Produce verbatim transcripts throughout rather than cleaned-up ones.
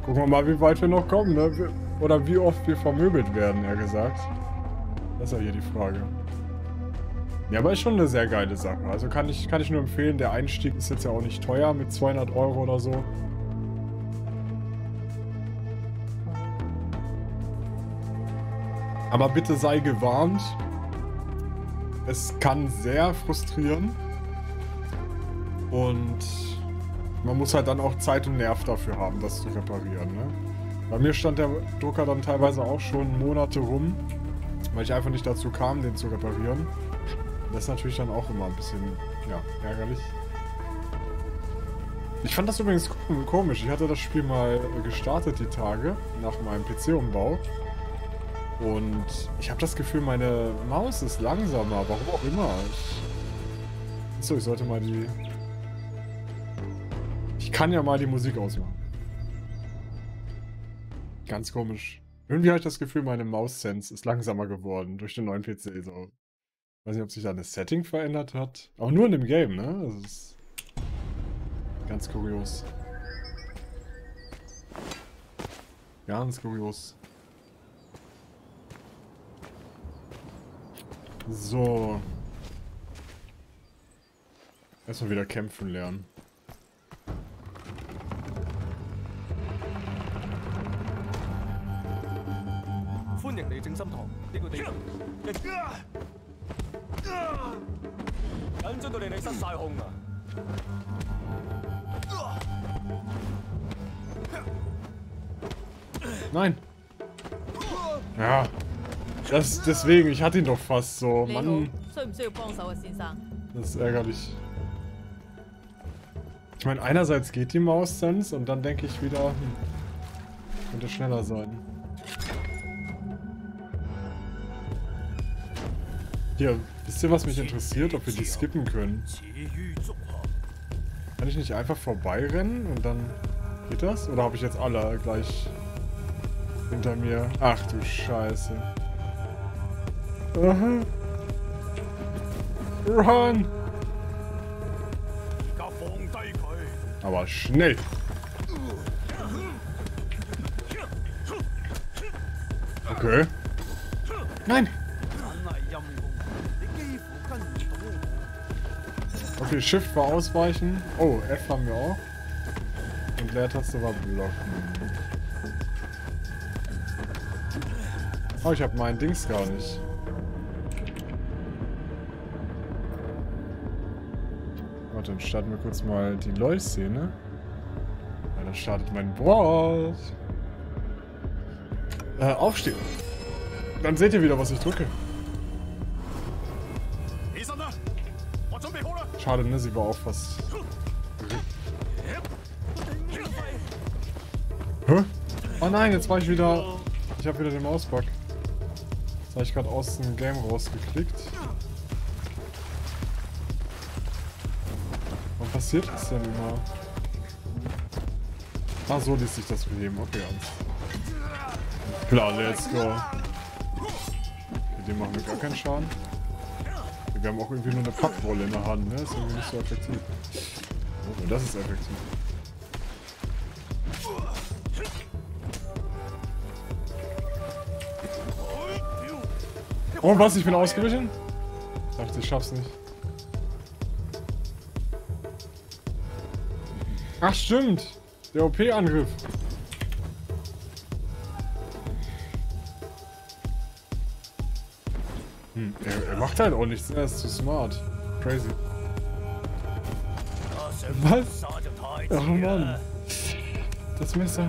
Gucken wir mal, wie weit wir noch kommen, ne? Oder wie oft wir vermöbelt werden, eher gesagt. Das ist ja hier die Frage. Ja, aber ist schon eine sehr geile Sache. Also kann ich, kann ich nur empfehlen, der Einstieg ist jetzt ja auch nicht teuer mit zweihundert Euro oder so. Aber bitte sei gewarnt. Es kann sehr frustrieren. Und man muss halt dann auch Zeit und Nerv dafür haben, das zu reparieren, ne? Bei mir stand der Drucker dann teilweise auch schon Monate rum, weil ich einfach nicht dazu kam, den zu reparieren. Das ist natürlich dann auch immer ein bisschen, ja, ärgerlich. Ich fand das übrigens komisch. Ich hatte das Spiel mal gestartet die Tage nach meinem P C-Umbau. Und ich habe das Gefühl, meine Maus ist langsamer, warum auch immer. Ich... Achso, ich sollte mal die... Ich kann ja mal die Musik ausmachen. Ganz komisch. Irgendwie habe ich das Gefühl, meine Maus-Sense ist langsamer geworden durch den neuen P C. So. Weiß nicht, ob sich da eine Setting verändert hat. Aber nur in dem Game, ne? Das ist ganz kurios. Ganz kurios. So. Erstmal wieder kämpfen lernen. Nein. Ja. Das deswegen, ich hatte ihn doch fast so. Mann. Das ist ärgerlich. Ich meine, einerseits geht die Maus-Sense und dann denke ich wieder, hm, könnte schneller sein. Hier, wisst ihr, was mich interessiert? Ob wir die skippen können. Kann ich nicht einfach vorbeirennen und dann geht das? Oder habe ich jetzt alle gleich hinter mir? Ach du Scheiße. Aha. Run! Aber schnell! Okay. Nein! Okay, Shift war ausweichen. Oh, F haben wir auch. Und Leertaste war blocken. Oh, ich habe meinen Dings gar nicht. Warte, dann starten wir kurz mal die L O L-Szene. Ja, dann startet mein Board. Äh, aufstehen. Dann seht ihr wieder, was ich drücke. Schade, ne? Sie war auch fast... Hä? Oh nein, jetzt war ich wieder... Ich habe wieder den Mausbug. Jetzt habe ich gerade aus dem Game rausgeklickt. Warum passiert das denn immer? Ah, so ließ sich das beheben. Okay, alles. Klar, let's go. Mit dem machen wir gar keinen Schaden. Wir haben auch irgendwie nur eine Pappwolle in der Hand, ne? Ist irgendwie nicht so effektiv. Oh, das ist effektiv. Oh, was? Ich bin ausgewichen? Ich dachte, ich schaff's nicht. Ach, stimmt. Der O P-Angriff. Hm, er, er macht halt auch nichts. Er ist zu smart. Crazy. Was? Ach Mann. Das Messer.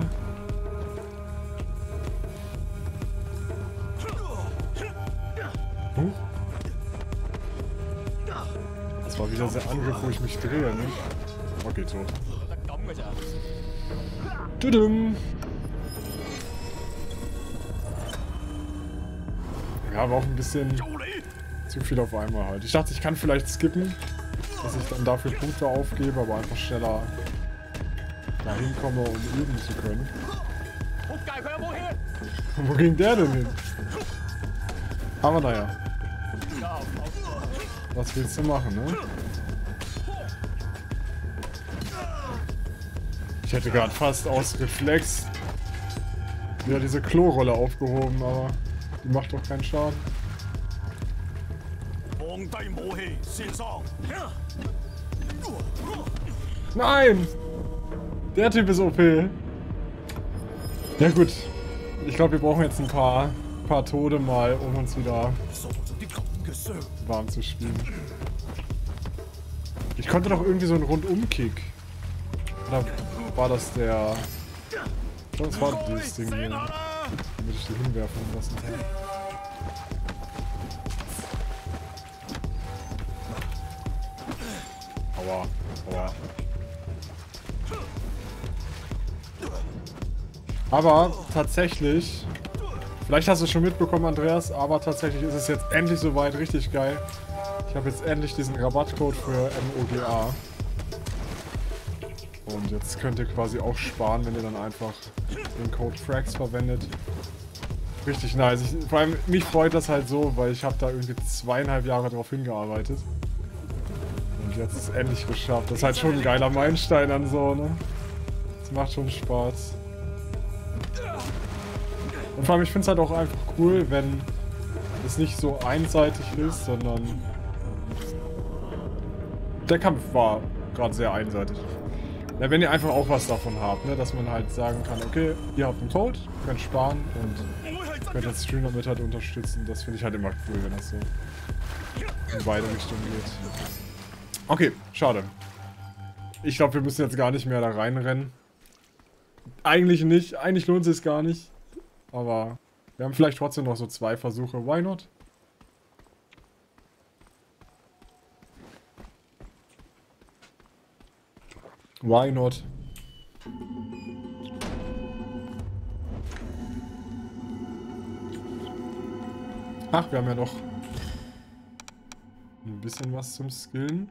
Huh? Das war wieder der Angriff, wo ich mich drehe, ne? Okay, tot. Tudum. Ja, aber auch ein bisschen zu viel auf einmal halt. Ich dachte, ich kann vielleicht skippen, dass ich dann dafür Punkte aufgebe, aber einfach schneller dahin komme, um üben zu können. Wo ging der denn hin? Aber naja. Was willst du machen, ne? Ich hätte gerade fast aus Reflex wieder diese Klorolle aufgehoben, aber die macht doch keinen Schaden. Nein! Der Typ ist O P. Ja gut. Ich glaube, wir brauchen jetzt ein paar, paar Tode mal, um uns wieder warm zu spielen. Ich konnte doch irgendwie so einen Rundum-Kick. Oder war das der... Ich glaube, das war dieses Ding hier. Damit ich die hinwerfen lassen kann. Aua, aua. Aber tatsächlich, vielleicht hast du es schon mitbekommen, Andreas, aber tatsächlich ist es jetzt endlich soweit, richtig geil. Ich habe jetzt endlich diesen Rabattcode für M O G A. Und jetzt könnt ihr quasi auch sparen, wenn ihr dann einfach den Code Frags verwendet. Richtig nice. Ich, vor allem, mich freut das halt so, weil ich habe da irgendwie zweieinhalb Jahre drauf hingearbeitet. Und jetzt ist es endlich geschafft. Das ist halt schon ein geiler Meilenstein an so, ne? Das macht schon Spaß. Und vor allem, ich finde es halt auch einfach cool, wenn es nicht so einseitig ist, sondern... Der Kampf war gerade sehr einseitig. Ja, wenn ihr einfach auch was davon habt, ne? Dass man halt sagen kann, okay, ihr habt einen Code, könnt sparen und könnt den Stream damit halt unterstützen. Das finde ich halt immer cool, wenn das so in beide Richtungen geht. Okay, schade. Ich glaube, wir müssen jetzt gar nicht mehr da reinrennen. Eigentlich nicht. Eigentlich lohnt es sich gar nicht. Aber wir haben vielleicht trotzdem noch so zwei Versuche. Why not? Why not? Ach, wir haben ja noch ein bisschen was zum Skillen.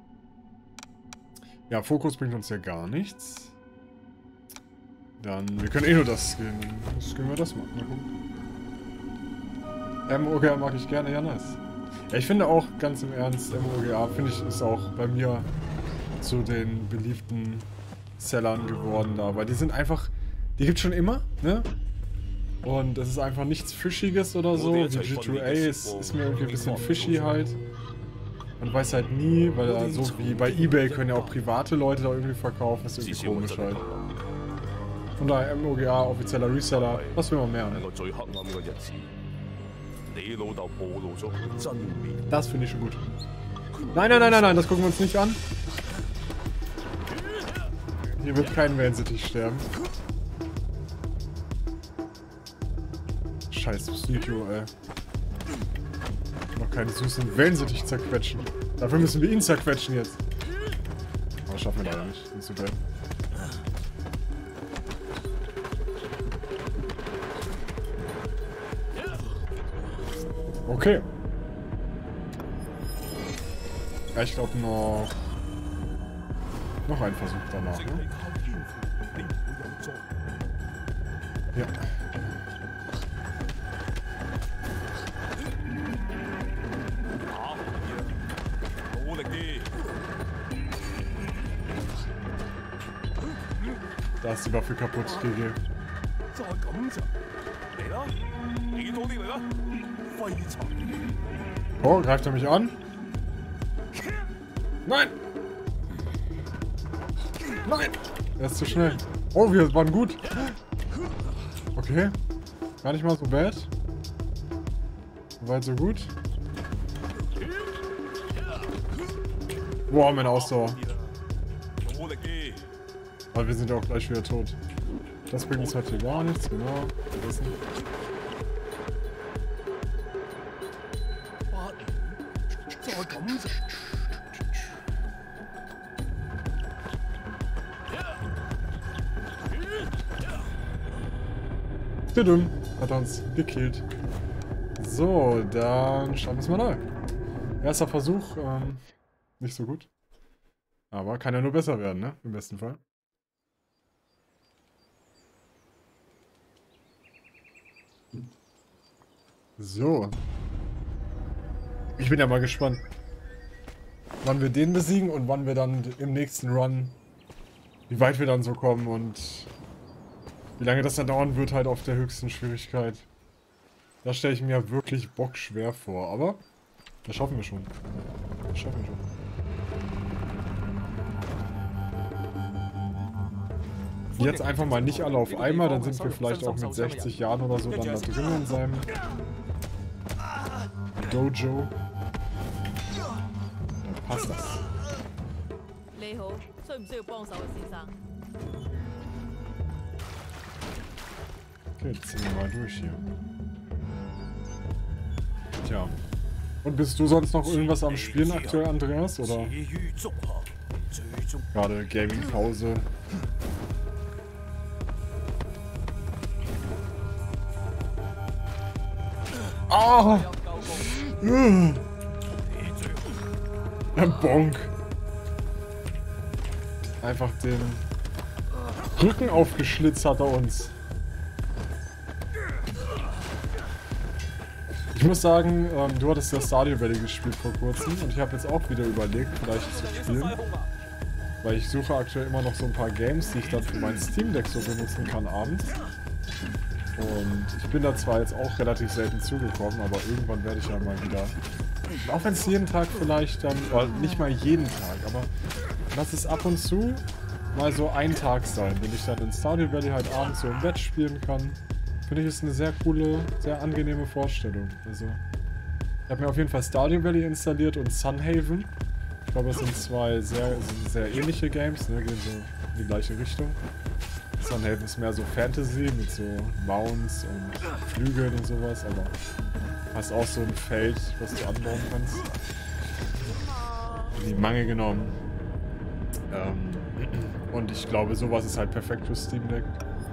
Ja, Fokus bringt uns ja gar nichts. Dann, wir können eh nur das skillen. Dann skillen wir das mal. Mal gucken. M O G A mag ich gerne, ja nice. Ja, ich finde auch, ganz im Ernst, M O G A, finde ich, ist auch bei mir zu den beliebten Sellern geworden da. Weil die sind einfach, die gibt's schon immer, ne? Und es ist einfach nichts Fischiges oder so. Wie G zwei A ist, ist mir irgendwie ein bisschen fishy halt. Man weiß halt nie, weil da so wie bei eBay können ja auch private Leute da irgendwie verkaufen. Das ist irgendwie komisch halt. Von daher M O G A, offizieller Reseller, was will man mehr, ne? Das finde ich schon gut. Nein, nein, nein, nein, nein, das gucken wir uns nicht an. Hier wird kein Wellensittich sterben. Scheiß Psycho, ey. Noch keine süßen Wellensittich zerquetschen. Dafür müssen wir ihn zerquetschen jetzt. Aber das schaffen wir leider nicht. Nicht so geil. Okay. Ja, ich glaube noch... Noch ein Versuch danach, ne? Ja. Da ist die Waffe kaputt, G G. Oh, greift er mich an? Nein! Nein! Er ist zu schnell. Oh, wir waren gut. Okay. Gar nicht mal so bad. Soweit so gut. Wow, meine Ausdauer. Aber wir sind ja auch gleich wieder tot. Das bringt uns heute gar nichts, genau. Vergessen. Dumm, hat er uns gekillt. So, dann schauen wir es mal neu. Erster Versuch, ähm, nicht so gut. Aber kann ja nur besser werden, ne? Im besten Fall. So. Ich bin ja mal gespannt, wann wir den besiegen und wann wir dann im nächsten Run wie weit wir dann so kommen und wie lange das dann dauern wird halt auf der höchsten Schwierigkeit. Das stelle ich mir wirklich bockschwer vor, aber das schaffen wir schon. Das schaffen wir schon. Jetzt einfach mal nicht alle auf einmal, dann sind wir vielleicht auch mit sechzig Jahren oder so dann da drin in seinem Dojo. Dann passt das. Okay, jetzt ziehen wir mal durch hier. Tja. Und bist du sonst noch irgendwas am Spielen aktuell, Andreas? Oder gerade Gaming-Pause? Ah! Oh. Ein Bonk. Einfach den Rücken aufgeschlitzt hat er uns. Ich muss sagen, ähm, du hattest ja Stardew Valley gespielt vor kurzem und ich habe jetzt auch wieder überlegt, vielleicht zu spielen. Weil ich suche aktuell immer noch so ein paar Games, die ich dann für mein Steam Deck so benutzen kann abends. Und ich bin da zwar jetzt auch relativ selten zugekommen, aber irgendwann werde ich ja mal wieder... Auch wenn es jeden Tag vielleicht dann... Oder nicht mal jeden Tag, aber lass es ab und zu mal so ein Tag sein, wenn ich dann in Stardew Valley halt abends so im Bett spielen kann. Finde ich, ist eine sehr coole, sehr angenehme Vorstellung. Also, ich habe mir auf jeden Fall Stardew Valley installiert und Sunhaven. Ich glaube, es sind zwei sehr, sehr ähnliche Games, ne? Gehen so in die gleiche Richtung. Sunhaven ist mehr so Fantasy mit so Mounts und Flügeln und sowas, aber hast auch so ein Feld, was du anbauen kannst. Die Mangel genommen. Ähm, und ich glaube, sowas ist halt perfekt für Steam Deck.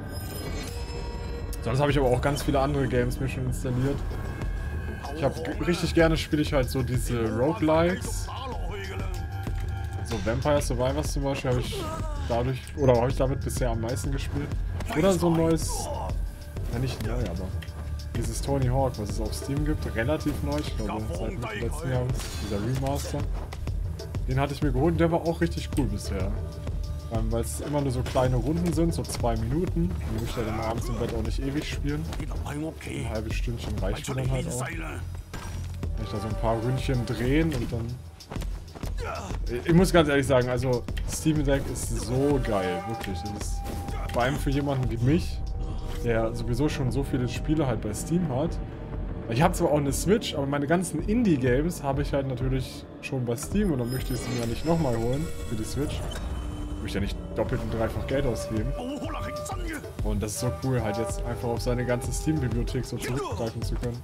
Sonst habe ich aber auch ganz viele andere Games mir schon installiert. Ich habe richtig gerne spiele ich halt so diese Roguelikes. So Vampire Survivors zum Beispiel habe ich dadurch, oder habe ich damit bisher am meisten gespielt. Oder so ein neues, ja nicht neu, aber dieses Tony Hawk, was es auf Steam gibt, relativ neu, ich glaube seit Mitte letzten Jahres, dieser Remaster. Den hatte ich mir geholt und der war auch richtig cool bisher. Ähm, weil es immer nur so kleine Runden sind, so zwei Minuten. Die muss ich ja dann abends im Bett auch nicht ewig spielen. Ein halbes Stündchen reicht mir dann halt auch. Kann ich da so ein paar Ründchen drehen und dann... Ich muss ganz ehrlich sagen, also Steam Deck ist so geil, wirklich. Das ist vor allem für jemanden wie mich, der sowieso schon so viele Spiele halt bei Steam hat. Ich habe zwar auch eine Switch, aber meine ganzen Indie-Games habe ich halt natürlich schon bei Steam und dann möchte ich sie mir ja nicht nochmal holen für die Switch. Ich möchte ja nicht doppelt und dreifach Geld ausgeben. Und das ist so cool, halt jetzt einfach auf seine ganze Steam-Bibliothek so zurückgreifen zu können.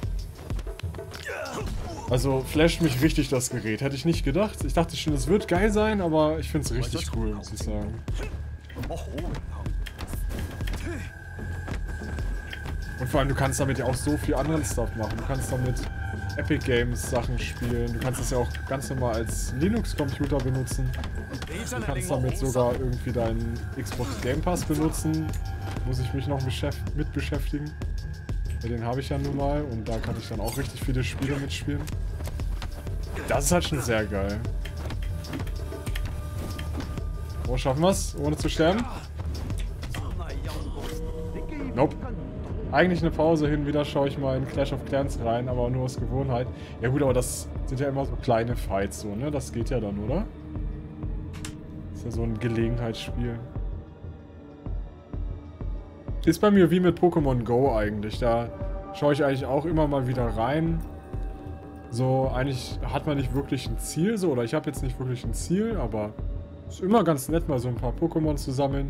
Also flasht mich richtig das Gerät. Hätte ich nicht gedacht. Ich dachte schon, es wird geil sein, aber ich finde es richtig cool, muss ich sagen. Und vor allem, du kannst damit ja auch so viel anderen Stuff machen. Du kannst damit Epic Games Sachen spielen. Du kannst es ja auch ganz normal als Linux-Computer benutzen. Du kannst damit sogar irgendwie deinen Xbox Game Pass benutzen. Muss ich mich noch beschäft- mit beschäftigen. Den habe ich ja nun mal und da kann ich dann auch richtig viele Spiele mitspielen. Das ist halt schon sehr geil. Oh, schaffen wir es, ohne zu sterben? Nope. Eigentlich eine Pause, hin und wieder schaue ich mal in Clash of Clans rein, aber nur aus Gewohnheit. Ja gut, aber das sind ja immer so kleine Fights, so, ne? Das geht ja dann, oder? Das ist ja so ein Gelegenheitsspiel. Ist bei mir wie mit Pokémon Go eigentlich. Da schaue ich eigentlich auch immer mal wieder rein. So, eigentlich hat man nicht wirklich ein Ziel, so, oder ich habe jetzt nicht wirklich ein Ziel, aber ist immer ganz nett, mal so ein paar Pokémon zu sammeln.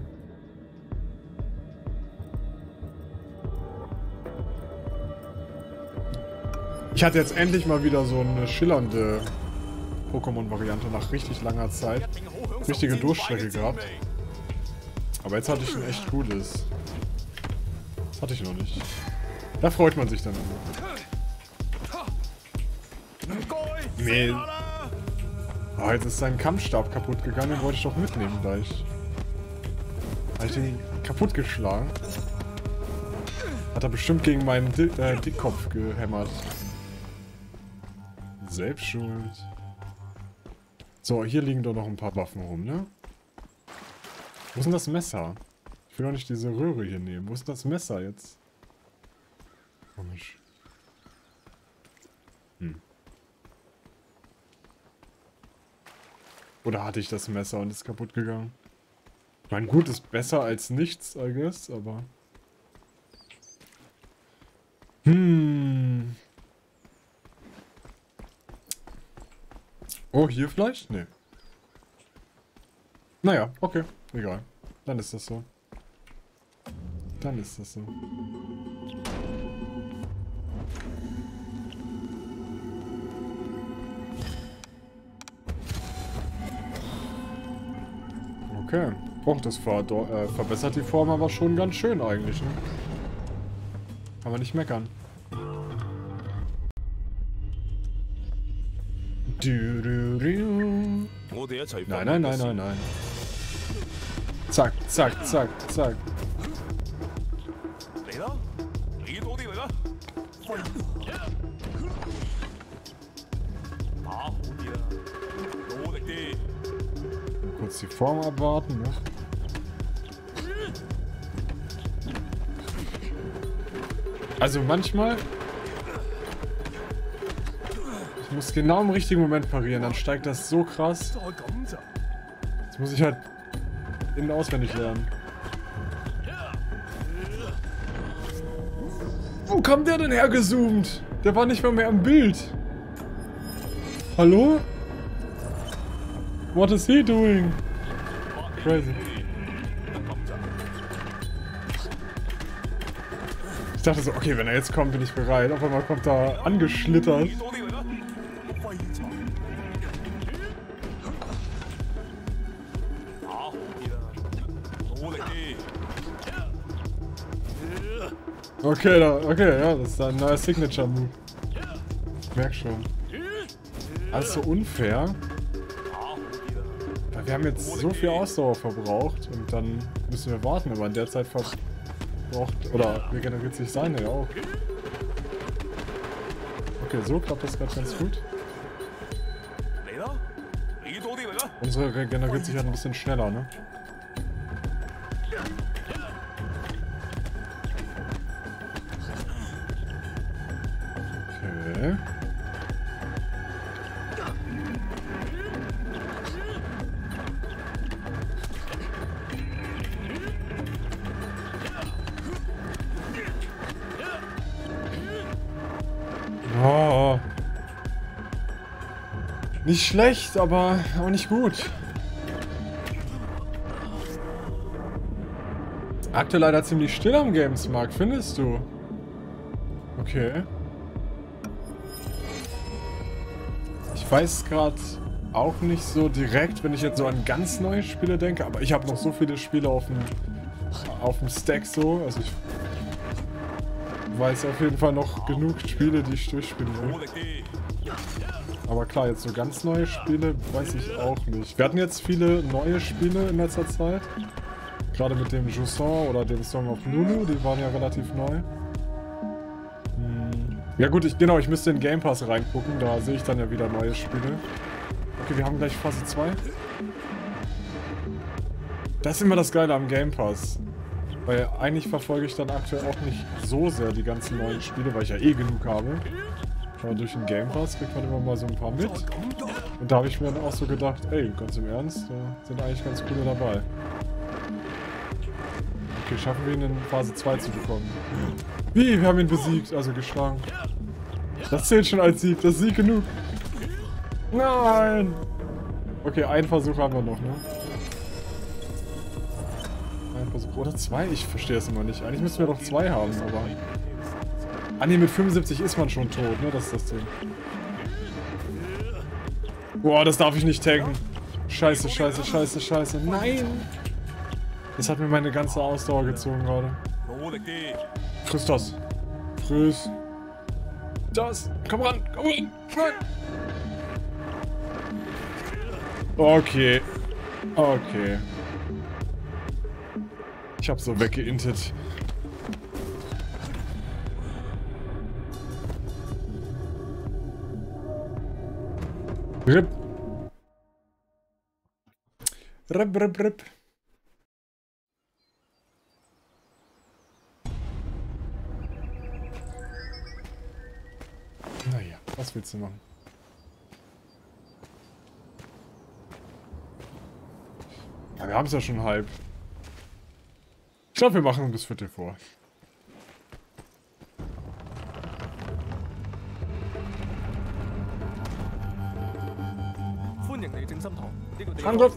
Ich hatte jetzt endlich mal wieder so eine schillernde Pokémon-Variante nach richtig langer Zeit. Richtige Durchstrecke gehabt. Aber jetzt hatte ich ein echt cooles. Das hatte ich noch nicht. Da freut man sich dann immer. Nee. Oh, jetzt ist sein Kampfstab kaputt gegangen, den wollte ich doch mitnehmen gleich. Habe ich den kaputt geschlagen? Hat er bestimmt gegen meinen Di äh, Dickkopf gehämmert. Selbst schuld. So, hier liegen doch noch ein paar Waffen rum, ne? Wo ist denn das Messer? Ich will doch nicht diese Röhre hier nehmen. Wo ist das Messer jetzt? Komisch. Hm. Oder hatte ich das Messer und ist kaputt gegangen? Ich meine, gut, ist besser als nichts, I guess, aber... Hm. Oh, hier vielleicht? Nee. Naja, okay. Egal. Dann ist das so. Dann ist das so. Okay. Och, das ver äh, verbessert die Form aber schon ganz schön eigentlich, ne? Kann man nicht meckern. Du, du, du. Nein, nein, nein, nein, nein. Zack, zack, zack, zack. Kurz die Form abwarten, ne? Also manchmal... Ich muss genau im richtigen Moment parieren, dann steigt das so krass. Jetzt muss ich halt innen auswendig lernen. Wo kam der denn hergezoomt? Der war nicht mal mehr im Bild. Hallo? What is he doing? Crazy. Ich dachte so, okay, wenn er jetzt kommt, bin ich bereit. Auf einmal kommt er angeschlittert. Okay, da, okay, ja, das ist ein neuer Signature-Move. Ich merk schon. Alles so unfair. Wir haben jetzt so viel Ausdauer verbraucht und dann müssen wir warten, aber in der Zeit verbraucht, oder regeneriert sich seine ja auch. Okay, so klappt das gerade ganz gut. Unsere regeneriert sich halt ein bisschen schneller, ne? Okay. Oh. Nicht schlecht, aber auch nicht gut. Aktuell leider ziemlich still am Gamesmarkt, findest du? Okay. Ich weiß gerade auch nicht so direkt, wenn ich jetzt so an ganz neue Spiele denke, aber ich habe noch so viele Spiele auf dem auf dem Stack so, also ich weiß auf jeden Fall noch genug Spiele, die ich durchspielen will. Aber klar, jetzt so ganz neue Spiele weiß ich auch nicht. Wir hatten jetzt viele neue Spiele in letzter Zeit. Gerade mit dem Jusant oder dem Song of Nunu, die waren ja relativ neu. Hm. Ja gut, ich, genau, ich müsste in Game Pass reingucken, da sehe ich dann ja wieder neue Spiele. Okay, wir haben gleich Phase zwei. Das ist immer das Geile am Game Pass. Weil eigentlich verfolge ich dann aktuell auch nicht so sehr die ganzen neuen Spiele, weil ich ja eh genug habe. Aber durch den Game Pass kriegt man immer mal so ein paar mit. Und da habe ich mir dann auch so gedacht, ey, ganz im Ernst, da sind eigentlich ganz coole dabei. Okay, schaffen wir ihn in Phase zwei zu bekommen. Wie? Wir haben ihn besiegt, also geschlagen. Das zählt schon als Sieg, das ist Sieg genug. Nein! Okay, einen Versuch haben wir noch, ne? Ein Versuch. Oder zwei? Ich verstehe es immer nicht. Eigentlich müssten wir doch zwei haben, aber... Ah ne, mit fünfundsiebzig ist man schon tot, ne? Das ist das Ding. Boah, das darf ich nicht tanken. Scheiße, scheiße, scheiße, scheiße. Nein! Das hat mir meine ganze Ausdauer gezogen gerade. Friss das. Friss. Das. Komm ran, komm ran. Komm. Okay. Okay. Ich hab so weggeintet. Rip. Rip, rip, rip. Was willst du machen? Ja, wir haben es ja schon halb. Ich glaube, wir machen bis Viertel vor. Angriff!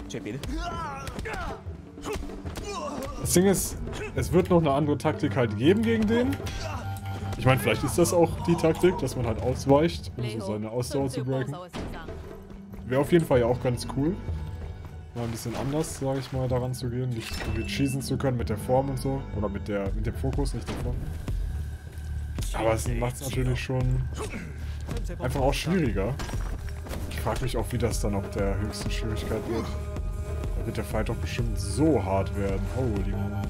Das Ding ist, es wird noch eine andere Taktik halt geben gegen den. Ich meine, vielleicht ist das auch die Taktik, dass man halt ausweicht, um so seine Ausdauer zu breaken. Wäre auf jeden Fall ja auch ganz cool. Mal ein bisschen anders, sage ich mal, daran zu gehen. Nicht irgendwie schießen zu können mit der Form und so. Oder mit der mit dem Fokus, nicht der Form. Aber es macht es natürlich schon einfach auch schwieriger. Ich frage mich auch, wie das dann auf der höchsten Schwierigkeit wird. Da wird der Fight doch bestimmt so hart werden. Holy moly.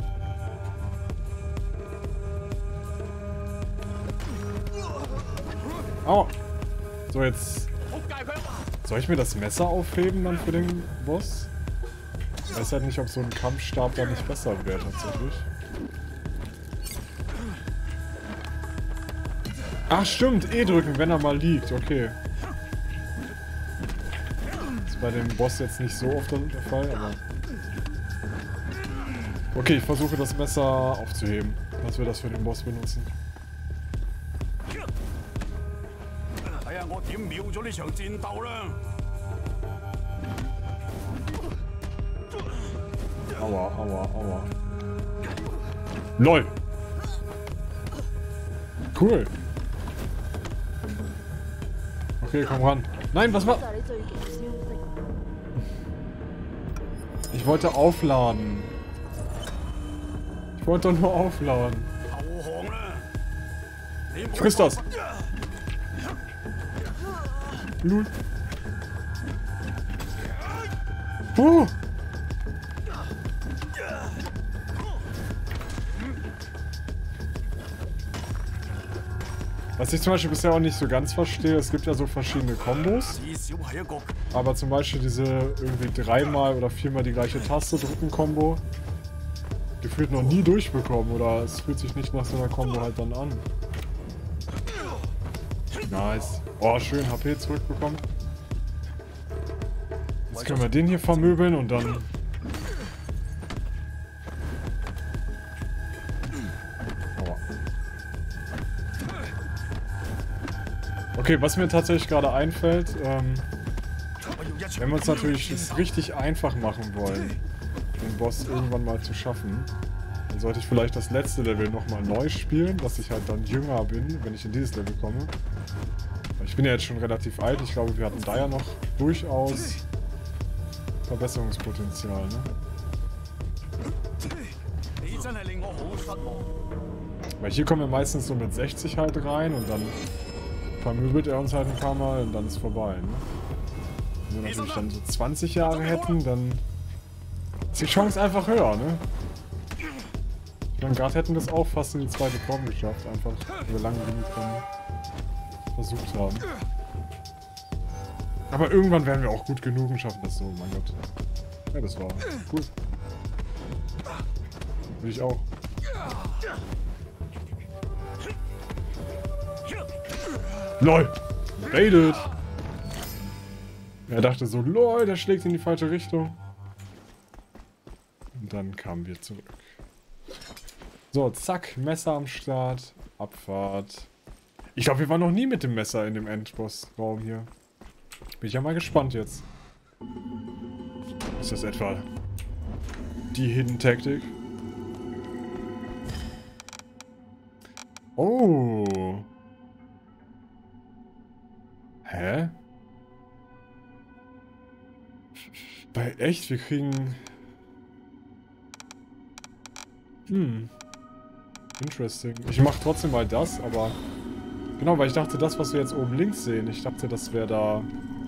Aua. So, jetzt... Soll ich mir das Messer aufheben dann für den Boss? Ich weiß halt nicht, ob so ein Kampfstab da nicht besser wäre tatsächlich. Ach stimmt, E drücken, wenn er mal liegt, okay. Ist bei dem Boss jetzt nicht so oft der Fall, aber... Okay, ich versuche das Messer aufzuheben, dass wir das für den Boss benutzen. Aua, aua, aua. LOL! Cool! Okay, komm ran. Nein, was war... Ich wollte aufladen. Ich wollte doch nur aufladen. Friss das! Lul. Oh. Was ich zum Beispiel bisher auch nicht so ganz verstehe, es gibt ja so verschiedene Kombos. Aber zum Beispiel diese irgendwie dreimal oder viermal die gleiche Taste drücken Kombo gefühlt noch nie durchbekommen oder es fühlt sich nicht nach so einer Kombo halt dann an. Nice. Oh, schön H P zurückbekommen. Jetzt können wir den hier vermöbeln und dann... Aua. Okay, was mir tatsächlich gerade einfällt, ähm, wenn wir uns natürlich es richtig einfach machen wollen, den Boss irgendwann mal zu schaffen, dann sollte ich vielleicht das letzte Level nochmal neu spielen, dass ich halt dann jünger bin, wenn ich in dieses Level komme. Ich bin ja jetzt schon relativ alt, ich glaube, wir hatten da ja noch durchaus Verbesserungspotenzial, ne? Weil hier kommen wir meistens so mit sechzig halt rein und dann vermöbelt er uns halt ein paar Mal und dann ist vorbei, ne? Wenn wir natürlich dann so zwanzig Jahre hätten, dann ist die Chance einfach höher, ne? Ich meine, gerade hätten wir es auch fast in die zweite Form geschafft, einfach, wenn wir lange genug dann versucht haben. Aber irgendwann werden wir auch gut genug und schaffen das so, mein Gott. Ja, das war cool. Will ich auch. LOL! Raided! Er dachte so, LOL, der schlägt in die falsche Richtung. Und dann kamen wir zurück. So, zack, Messer am Start, Abfahrt. Ich glaube, wir waren noch nie mit dem Messer in dem Endboss-Raum hier. Bin ich ja mal gespannt jetzt. Ist das etwa die Hidden Tactic? Oh. Hä? Bei echt? Wir kriegen... Hm. Interesting. Ich mache trotzdem mal das, aber... Genau, weil ich dachte, das, was wir jetzt oben links sehen, ich dachte, das wäre da...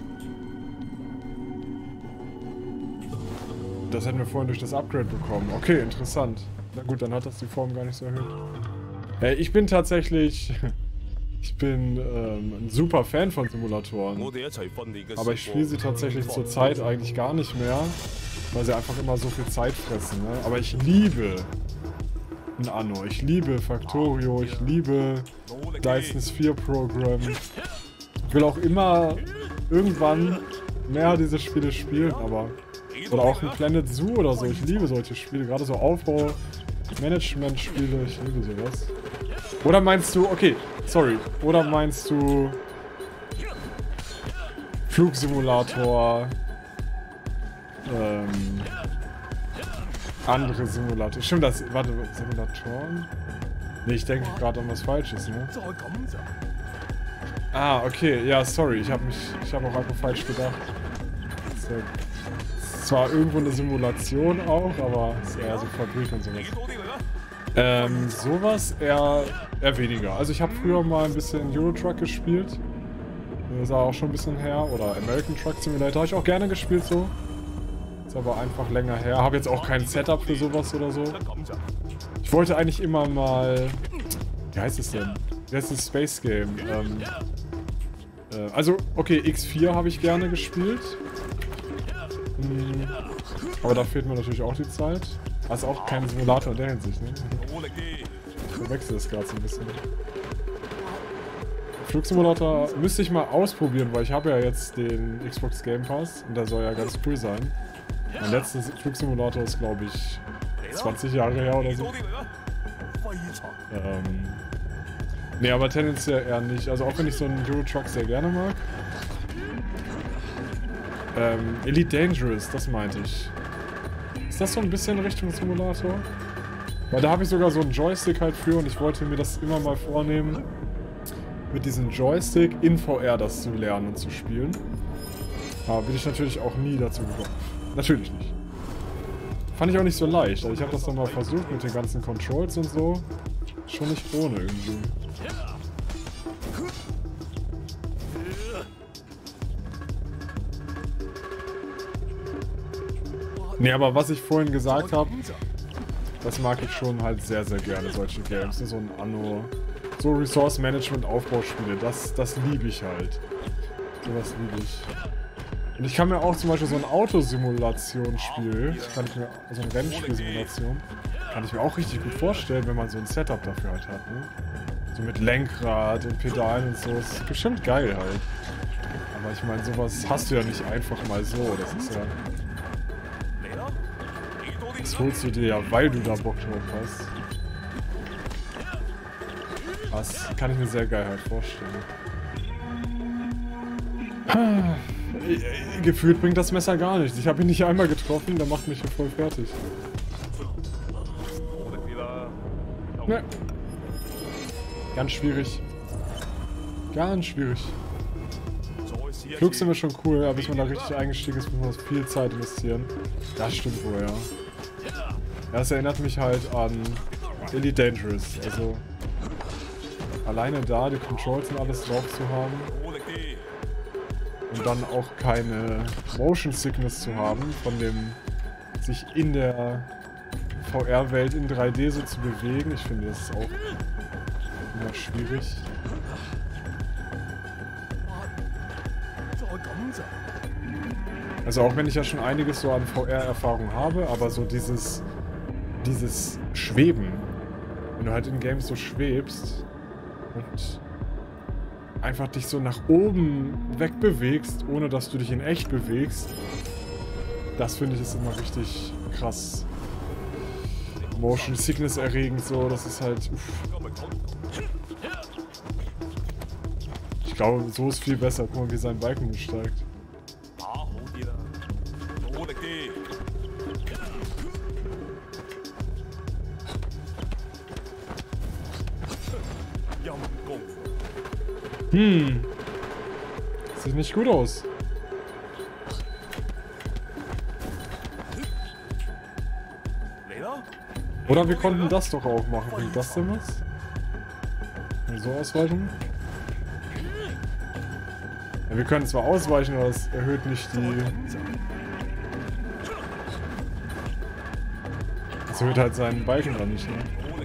Das hätten wir vorhin durch das Upgrade bekommen. Okay, interessant. Na gut, dann hat das die Form gar nicht so erhöht. Hey, ich bin tatsächlich... Ich bin ähm, ein super Fan von Simulatoren. Aber ich spiele sie tatsächlich zur Zeit eigentlich gar nicht mehr, weil sie einfach immer so viel Zeit fressen. Ne? Aber ich liebe ein Anno. Ich liebe Factorio, ich liebe Dyson Sphere Program. Ich will auch immer irgendwann mehr diese Spiele spielen, aber... Oder auch ein Planet Zoo oder so. Ich liebe solche Spiele, gerade so Aufbau, Management-Spiele, ich liebe sowas. Oder meinst du, okay, sorry, oder meinst du Flugsimulator, ähm, andere Simulatoren. Stimmt, das, warte, Simulatoren? Ne, ich denke gerade an was Falsches, ne? Ah, okay, ja, sorry, ich habe mich, ich habe auch einfach falsch gedacht. Das ist, ja, ist zwar irgendwo eine Simulation auch, aber es ist eher so Fabrik und sowas. Ähm, sowas eher, eher weniger. Also ich habe früher mal ein bisschen Euro Truck gespielt. Das ist auch schon ein bisschen her. Oder American Truck Simulator habe ich auch gerne gespielt so. Ist aber einfach länger her. Habe jetzt auch kein Setup für sowas oder so. Ich wollte eigentlich immer mal... Wie heißt es denn? Wie heißt das Space Game? Ähm, äh, also, okay, X vier habe ich gerne gespielt. Hm, aber da fehlt mir natürlich auch die Zeit. Das ist auch kein Simulator in der Hinsicht, ne? Ich verwechsel das gerade so ein bisschen. Flugsimulator müsste ich mal ausprobieren, weil ich habe ja jetzt den Xbox Game Pass und der soll ja ganz cool sein. Mein letzter Flugsimulator ist, glaube ich, zwanzig Jahre her oder so. Ähm, ne, aber tendenziell eher nicht. Also auch wenn ich so einen Euro Truck sehr gerne mag. Ähm, Elite Dangerous, das meinte ich. Ist das so ein bisschen Richtung Simulator? Weil da habe ich sogar so einen Joystick halt für und ich wollte mir das immer mal vornehmen, mit diesem Joystick in V R das zu lernen und zu spielen. Aber bin ich natürlich auch nie dazu gekommen. Natürlich nicht. Fand ich auch nicht so leicht. Also ich habe das dann mal versucht mit den ganzen Controls und so. Schon nicht ohne irgendwie. Nee, aber was ich vorhin gesagt habe, das mag ich schon halt sehr, sehr gerne, solche Games. So ein Anno, so Resource Management Aufbauspiele, das, das liebe ich halt. Sowas liebe ich. Und ich kann mir auch zum Beispiel so ein Autosimulationsspiel, kann ich mir, so ein Rennspielsimulation, kann ich mir auch richtig gut vorstellen, wenn man so ein Setup dafür halt hat, ne? So mit Lenkrad und Pedalen und so, ist bestimmt geil halt. Aber ich meine, sowas hast du ja nicht einfach mal so, das ist ja... Das holst du dir ja, weil du da Bock drauf hast. Das kann ich mir sehr geil halt vorstellen. Gefühlt bringt das Messer gar nichts. Ich habe ihn nicht einmal getroffen, der macht mich hier voll fertig. Ne. Ganz schwierig. Ganz schwierig. Flug sind wir schon cool, aber bis man da richtig eingestiegen ist, muss man viel Zeit investieren. Das stimmt wohl, ja. Ja, es erinnert mich halt an Elite Dangerous. Also alleine da die Controls und alles drauf zu haben. Und dann auch keine Motion Sickness zu haben, von dem sich in der V R-Welt in drei D so zu bewegen. Ich finde, das ist auch immer schwierig. Also auch wenn ich ja schon einiges so an V R-Erfahrung habe, aber so dieses, dieses Schweben, wenn du halt in Games so schwebst und einfach dich so nach oben wegbewegst, ohne dass du dich in echt bewegst, das finde ich ist immer richtig krass. Motion Sickness erregend so, das ist halt... Uff. Ich glaube, so ist viel besser. Guck mal, wie sein Balken steigt. Hm. Sieht nicht gut aus. Oder wir konnten das doch auch machen. Bringt das denn was? So ausweichen? Ja, wir können zwar ausweichen, aber es erhöht nicht die... Es erhöht halt seinen Balken dann nicht, ne?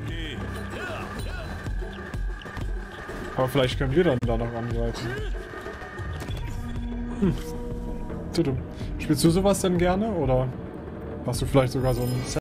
Aber vielleicht können wir dann da noch angreifen. Hm. Zu dumm. Spielst du sowas denn gerne, oder hast du vielleicht sogar so ein